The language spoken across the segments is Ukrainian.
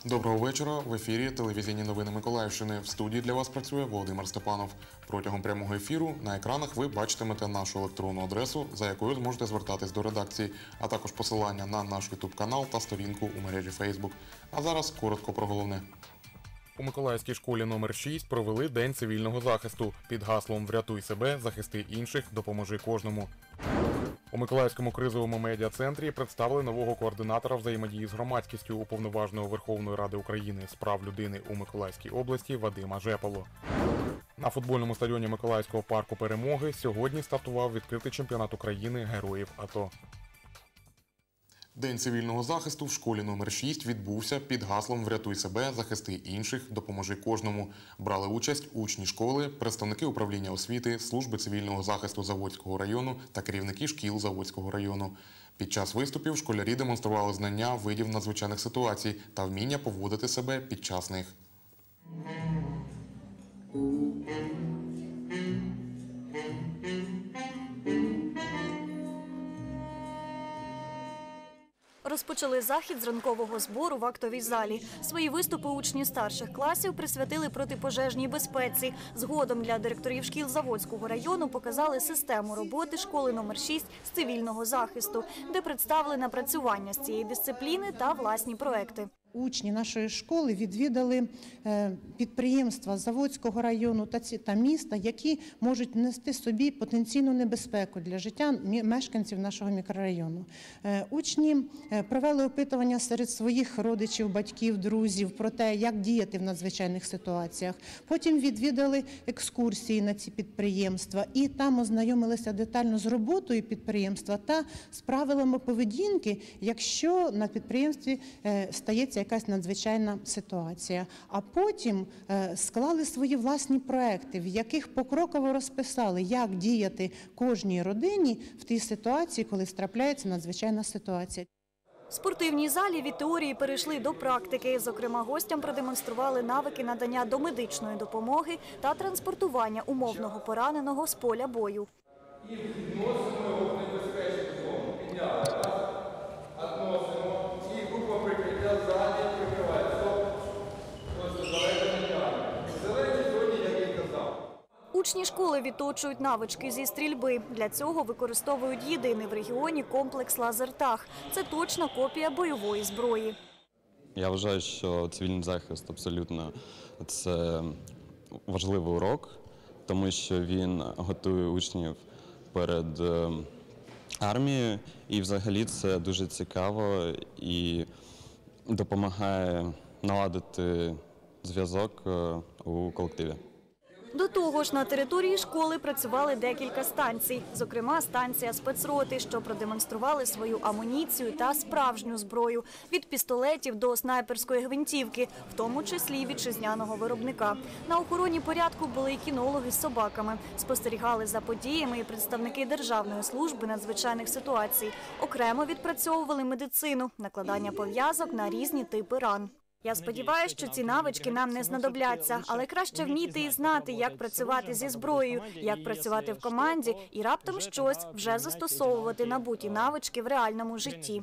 Доброго вечора. В ефірі телевізійні новини Миколаївщини. В студії для вас працює Володимир Степанов. Протягом прямого ефіру на екранах ви бачитимете нашу електронну адресу, за якою зможете звертатись до редакції, а також посилання на наш ютуб-канал та сторінку у мережі Facebook. А зараз коротко про головне. У Миколаївській школі номер 6 провели День цивільного захисту під гаслом «Врятуй себе, захисти інших, допоможи кожному». У Миколаївському кризовому медіа-центрі представили нового координатора взаємодії з громадськістю Уповноваженого Верховної Ради України з прав людини у Миколаївській області Вадима Жепало. На футбольному стадіоні Миколаївського парку Перемоги сьогодні стартував відкритий чемпіонат України героїв АТО. День цивільного захисту в школі номер 6 відбувся під гаслом «Врятуй себе, захисти інших, допоможи кожному». Брали участь учні школи, представники управління освіти, служби цивільного захисту Заводського району та керівники шкіл Заводського району. Під час виступів школярі демонстрували знання видів надзвичайних ситуацій та вміння поводити себе під час них. Розпочали захід з ранкового збору в актовій залі. Свої виступи учні старших класів присвятили протипожежній безпеці. Згодом для директорів шкіл Заводського району показали систему роботи школи номер 6 з цивільного захисту, де представили напрацювання з цієї дисципліни та власні проекти. Учні нашої школи відвідали підприємства Заводського району та міста, які можуть нести собі потенційну небезпеку для життя мешканців нашого мікрорайону. Учні провели опитування серед своїх родичів, батьків, друзів про те, як діяти в надзвичайних ситуаціях. Потім відвідали екскурсії на ці підприємства і там ознайомилися детально з роботою підприємства та з правилами поведінки, якщо на підприємстві стається якась надзвичайна ситуація. А потім склали свої власні проекти, в яких покроково розписали, як діяти кожній родині в тій ситуації, коли трапляється надзвичайна ситуація. В спортивній залі від теорії перейшли до практики. Зокрема, гостям продемонстрували навики надання домедичної допомоги та транспортування умовного пораненого з поля бою. І відносимо його в небезпечну зону. Підняли. Относимо. І група прикриття ззаді прикриває. Стоп. Ось зелений тягне. В зеленій зоні, як я казав. Учні школи відточують навички зі стрільби. Для цього використовують єдиний в регіоні комплекс «Лазертаг». Це точна копія бойової зброї. Я вважаю, що цивільний захист абсолютно це важливий урок, тому що він готує учнів перед армією, і взагалі це дуже цікаво і допомагає наладити зв'язок у колективі. До того ж, на території школи працювали декілька станцій. Зокрема, станція спецроти, що продемонстрували свою амуніцію та справжню зброю. Від пістолетів до снайперської гвинтівки, в тому числі вітчизняного виробника. На охороні порядку були й кінологи з собаками. Спостерігали за подіями і представники Державної служби надзвичайних ситуацій. Окремо відпрацьовували медицину, накладання пов'язок на різні типи ран. Я сподіваюся, що ці навички нам не знадобляться, але краще вміти і знати, як працювати зі зброєю, як працювати в команді і раптом щось вже застосовувати набуті навички в реальному житті.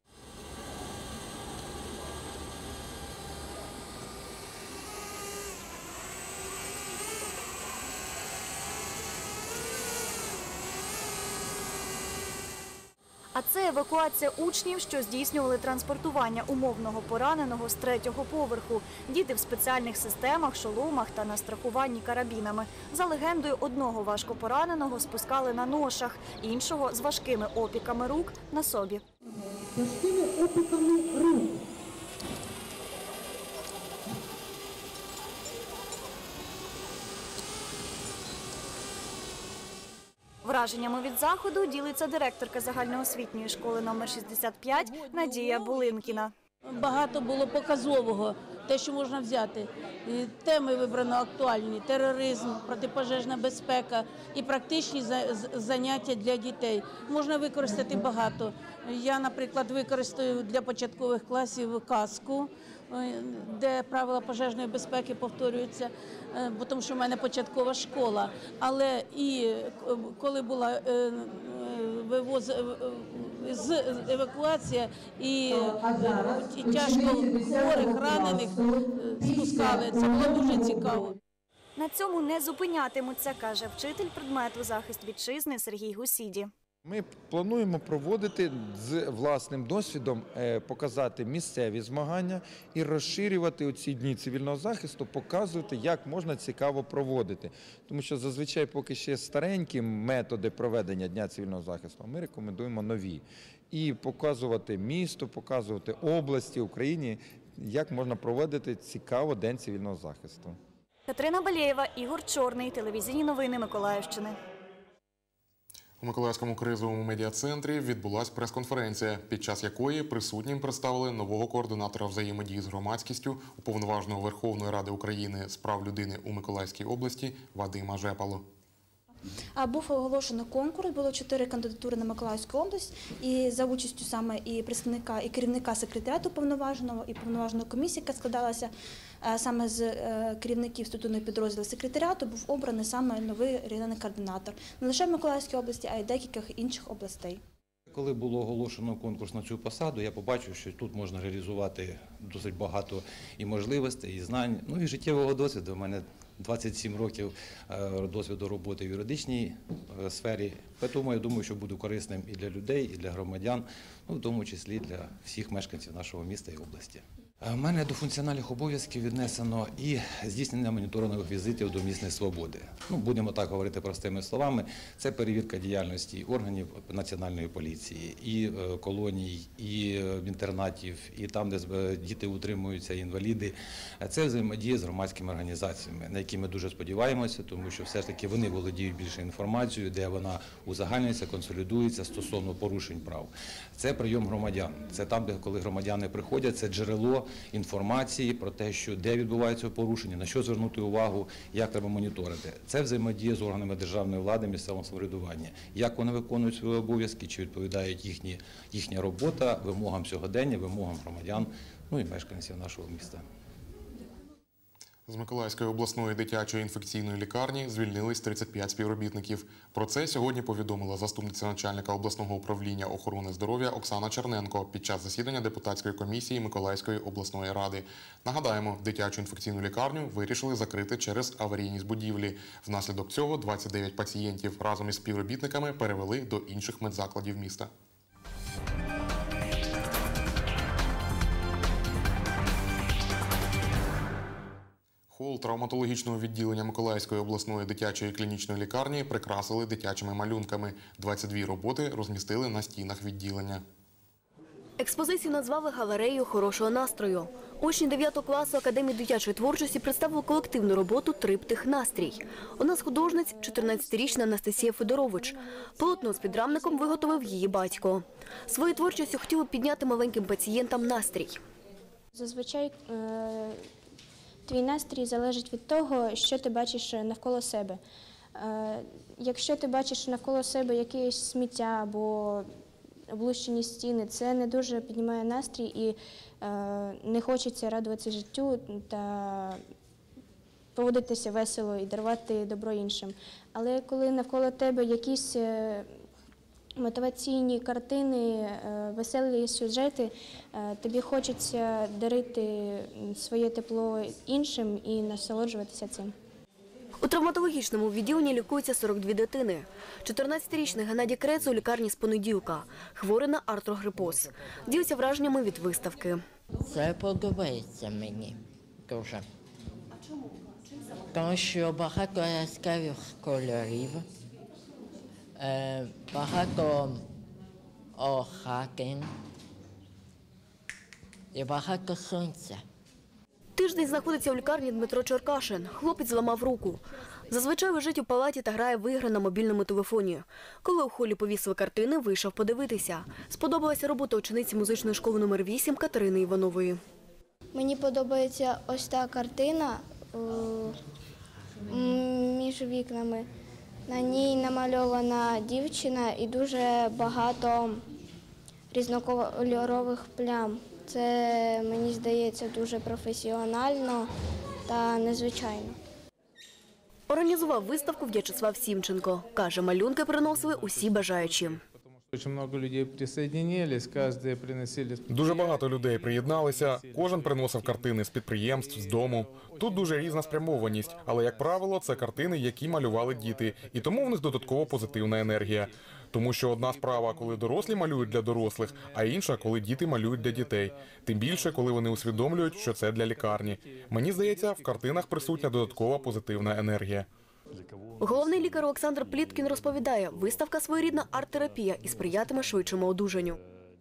А це евакуація учнів, що здійснювали транспортування умовного пораненого з 3-го поверху. Діти в спеціальних системах, шоломах та на страхуванні карабінами. За легендою, одного важкопораненого спускали на ношах, іншого з важкими опіками рук на собі. Важкими опіками рук. Враженнями від заходу ділиться директорка загальноосвітньої школи номер 65 Надія Булинкіна. Багато було показового, те, що можна взяти. Теми вибрано актуальні – тероризм, протипожежна безпека і практичні заняття для дітей. Можна використати багато. Я, наприклад, використаю для початкових класів казку, де правила пожежної безпеки повторюються, бо тому що в мене початкова школа. Але і коли була евакуація і тяжко хворих, ранених спускали. Це було дуже цікаво. На цьому не зупинятимуться, каже вчитель предмету «Захист вітчизни» Сергій Гусіді. Ми плануємо проводити з власним досвідом, показати місцеві змагання і розширювати оці дні цивільного захисту, показувати, як можна цікаво проводити. Тому що зазвичай поки ще старенькі методи проведення Дня цивільного захисту, а ми рекомендуємо нові. І показувати місто, показувати області, Україні, як можна проводити цікаво День цивільного захисту. Катерина Балєєва, Ігор Чорний, телевізійні новини Миколаївщини. У Миколаївському кризовому медіа-центрі відбулася прес-конференція, під час якої присутнім представили нового координатора взаємодії з громадськістю Уповноваженого Верховної Ради України з прав людини у Миколаївській області Вадима Жепалу. Був оголошено конкурс, було 4 кандидатури на Миколаївську область, і за участю саме і представника, і керівника секретаріату уповноваженого, і уповноваженої комісії, яка складалася саме з керівників структурних підрозділів секретаріату, був обраний саме новий регіональний координатор. Не лише в Миколаївській області, а й деяких інших областей. Коли було оголошено конкурс на цю посаду, я побачив, що тут можна реалізувати досить багато і можливостей, і знань, ну і життєвого досвіду. У мене 27 років досвіду роботи в юридичній сфері, тому я думаю, що буду корисним і для людей, і для громадян, ну, в тому числі для всіх мешканців нашого міста і області. У мене до функціональних обов'язків віднесено і здійснення моніторингових візитів до місцевої свободи. Ну, будемо так говорити простими словами, це перевірка діяльності органів Національної поліції, і колоній, і інтернатів, і там, де діти утримуються, і інваліди. Це взаємодія з громадськими організаціями, на які ми дуже сподіваємося, тому що все ж таки вони володіють більше інформацією, де вона узагальнюється, консолідується стосовно порушень прав. Це прийом громадян. Це там, де коли громадяни приходять, це джерело інформації про те, що де відбувається порушення, на що звернути увагу, як треба моніторити. Це взаємодія з органами державної влади, місцевого самоврядування. Як вони виконують свої обов'язки, чи відповідають їхня робота вимогам сьогодення, вимогам громадян, ну і мешканців нашого міста. З Миколаївської обласної дитячої інфекційної лікарні звільнились 35 співробітників. Про це сьогодні повідомила заступниця начальника обласного управління охорони здоров'я Оксана Черненко під час засідання депутатської комісії Миколаївської обласної ради. Нагадаємо, дитячу інфекційну лікарню вирішили закрити через аварійність будівлі. Внаслідок цього 29 пацієнтів разом із співробітниками перевели до інших медзакладів міста. Хол травматологічного відділення Миколаївської обласної дитячої клінічної лікарні прикрасили дитячими малюнками. 22 роботи розмістили на стінах відділення. Експозицію назвали «Галереєю хорошого настрою». Учні 9 класу Академії дитячої творчості представили колективну роботу «Триптих настрій». Одна з художниць – 14-річна Анастасія Федорович. Полотно з підрамником виготовив її батько. Своєю творчістю хотіли підняти маленьким пацієнтам настрій. Зазвичай твій настрій залежить від того, що ти бачиш навколо себе. Якщо ти бачиш навколо себе якесь сміття або облущені стіни, це не дуже піднімає настрій і не хочеться радуватися життю та поводитися весело і дарувати добро іншим. Але коли навколо тебе якісь мотиваційні картини, веселі сюжети, тобі хочеться дарити своє тепло іншим і насолоджуватися цим. У травматологічному відділенні лікуються 42 дитини. 14-річний Геннадій Крець у лікарні з понеділка. Хворий на артрогрипоз. Ділиться враженнями від виставки. Це подобається мені дуже. А чому? Тому що багато яскравих кольорів, багато охатин і багато сонця. Тиждень знаходиться у лікарні Дмитро Черкашин. Хлопець зламав руку. Зазвичай лежить у палаті та грає в ігри на мобільному телефоні. Коли у холі повісили картини, вийшов подивитися. Сподобалася робота учениці музичної школи номер 8 Катерини Іванової. Мені подобається ось та картина між вікнами. На ній намальована дівчина і дуже багато різнокольорових плям. Це, мені здається, дуже професіонально та незвичайно. Організував виставку В'ячеслав Сімченко. Каже, малюнки приносили усі бажаючі. Очень много людей присоединились, каждый приносили... Дуже багато людей приєдналися, кожен приносив картини з підприємств, з дому. Тут дуже різна спрямованість, але, як правило, це картини, які малювали діти, і тому в них додатково позитивна енергія. Тому що одна справа, коли дорослі малюють для дорослих, а інша, коли діти малюють для дітей. Тим більше, коли вони усвідомлюють, що це для лікарні. Мені здається, в картинах присутня додаткова позитивна енергія. Головний лікар Олександр Пліткін розповідає, виставка своєрідна арт-терапія і сприятиме швидшому одужанню.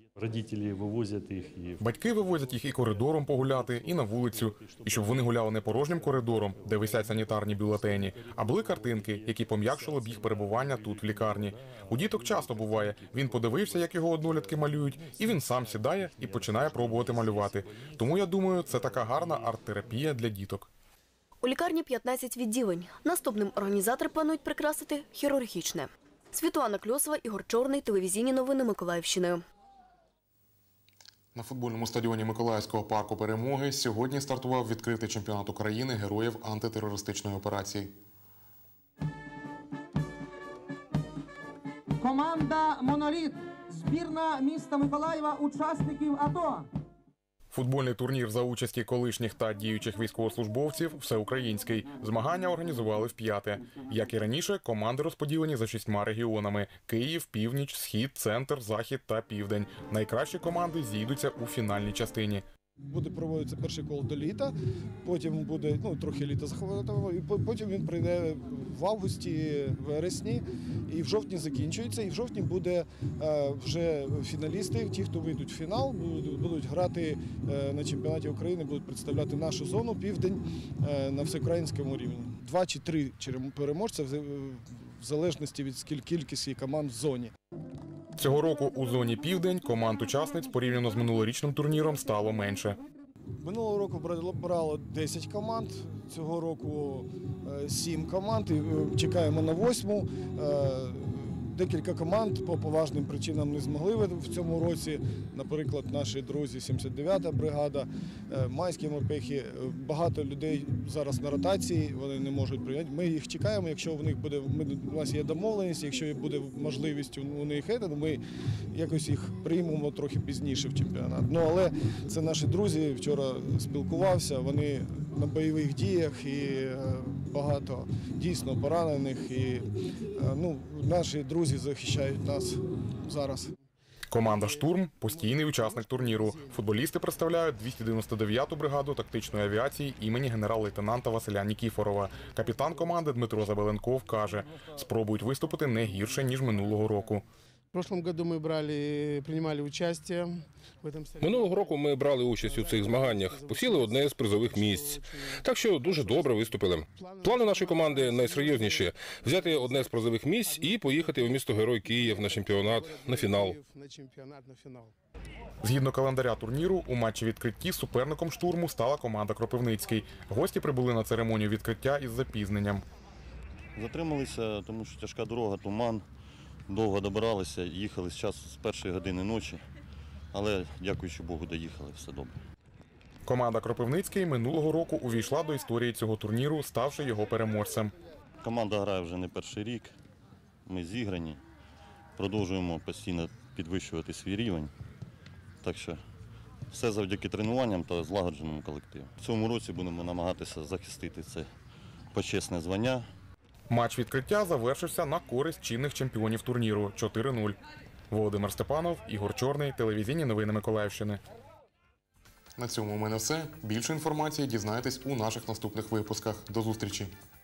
Батьки вивозять їх і коридором погуляти, і на вулицю. І щоб вони гуляли не порожнім коридором, де висять санітарні бюлетені, а були картинки, які пом'якшили б їх перебування тут, в лікарні. У діток часто буває, він подивився, як його однолітки малюють, і він сам сідає і починає пробувати малювати. Тому, я думаю, це така гарна арт-терапія для діток. У лікарні 15 відділень. Наступним організатори планують прикрасити хірургічне. Світлана Кльосова, Ігор Чорний, телевізійні новини Миколаївщини. На футбольному стадіоні Миколаївського парку Перемоги сьогодні стартував відкритий чемпіонат України героїв антитерористичної операції. Команда «Моноліт», збірна міста Миколаєва, учасників АТО. Футбольний турнір за участі колишніх та діючих військовослужбовців всеукраїнський. Змагання організували вп'яте. Як і раніше, команди розподілені за 6 регіонами – Київ, Північ, Схід, Центр, Захід та Південь. Найкращі команди зійдуться у фінальній частині. Буде проводитися перший кол до літа, потім буде трохи літа захворювати, і потім він прийде в августі, вересні, і в жовтні закінчується. І в жовтні буде вже фіналісти, ті, хто вийдуть в фінал, будуть грати на чемпіонаті України, будуть представляти нашу зону, Південь, на всеукраїнському рівні. 2 чи 3 переможця в залежності від кількості команд в зоні. Цього року у зоні «Південь» команд-учасниць порівняно з минулорічним турніром стало менше. Минулого року брало 10 команд, цього року 7 команд, і чекаємо на 8-му. Декілька команд по поважним причинам не змогли в цьому році. Наприклад, наші друзі 79-та бригада, майські морпехи. Багато людей зараз на ротації, вони не можуть прийняти. Ми їх чекаємо, якщо в них буде, у нас є домовленість, якщо буде можливість у них, то ми якось їх приймемо трохи пізніше в чемпіонат. Але це наші друзі, вчора спілкувався, вони на бойових діях і багато дійсно поранених. І наші друзі захищають нас зараз. Команда «Штурм» – постійний учасник турніру. Футболісти представляють 299-ту бригаду тактичної авіації імені генерал-лейтенанта Василя Нікіфорова. Капітан команди Дмитро Забеленков каже, спробують виступити не гірше, ніж минулого року. Минулого року ми брали участь у цих змаганнях, посіли одне з призових місць. Так що дуже добре виступили. Плани нашої команди найсерйозніші – взяти одне з призових місць і поїхати у місто-герой Київ на чемпіонат, на фінал. Згідно календаря турніру, у матчі відкритті суперником «Штурму» стала команда «Кропивницький». Гості прибули на церемонію відкриття із запізненням. Затрималися, тому що тяжка дорога, туман. Довго добиралися, їхали з 1-ї години ночі, але, дякуючи Богу, доїхали, все добре. Команда «Кропивницький» минулого року увійшла до історії цього турніру, ставши його переможцем. Команда грає вже не перший рік, ми зіграні, продовжуємо постійно підвищувати свій рівень, так що все завдяки тренуванням та злагодженому колективу. В цьому році будемо намагатися захистити це почесне звання. Матч відкриття завершився на користь чинних чемпіонів турніру – 4-0. Володимир Степанов, Ігор Чорний, телевізійні новини Миколаївщини. На цьому у мене все. Більше інформації дізнаєтесь у наших наступних випусках. До зустрічі!